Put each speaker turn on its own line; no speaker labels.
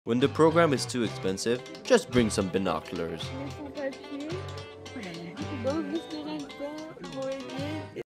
When the program is too expensive, just bring some binoculars.
Les sans-papiers, those listening and going